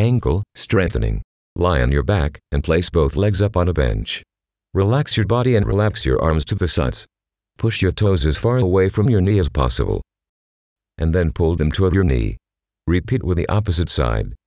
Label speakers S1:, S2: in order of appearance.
S1: Ankle strengthening. Lie on your back and place both legs up on a bench. Relax your body and relax your arms to the sides. Push your toes as far away from your knee as possible. And then pull them toward your knee. Repeat with the opposite side.